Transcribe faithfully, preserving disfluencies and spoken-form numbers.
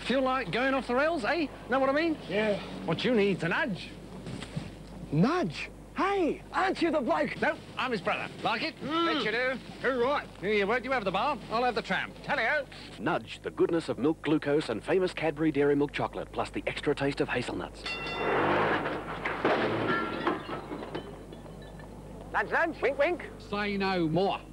Feel like going off the rails, eh? Know what I mean? Yeah. What you need to nudge. Nudge? Hey, aren't you the bloke? No, I'm his brother. Like it? Mm. Bet you do. All right. Here you won't you have the bar? I'll have the tram. Tally-ho. Nudge, the goodness of milk glucose and famous Cadbury Dairy Milk Chocolate, plus the extra taste of hazelnuts. Nudge, nudge. Wink, wink. Say no more.